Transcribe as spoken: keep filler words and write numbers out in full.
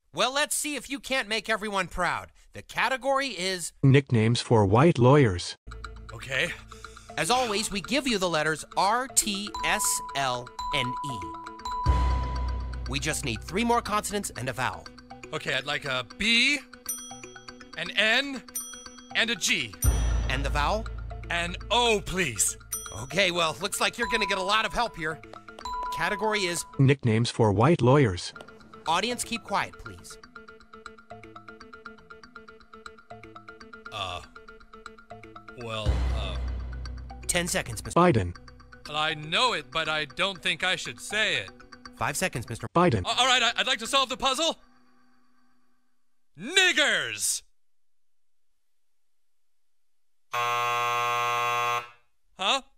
Well, let's see if you can't make everyone proud. The category is nicknames for white lawyers. Okay. As always, we give you the letters R, T, S, L, and E. We just need three more consonants and a vowel. Okay, I'd like a B, an N, and a G. And the vowel? An O, please. Okay, well, looks like you're gonna get a lot of help here. Category is nicknames for white lawyers. Audience, keep quiet, please. Uh, well, uh... Ten seconds, Mister BuYdiiN. I know it, but I don't think I should say it. Five seconds, Mister BuYdiiN. All right, I'd like to solve the puzzle. Niggers! Huh?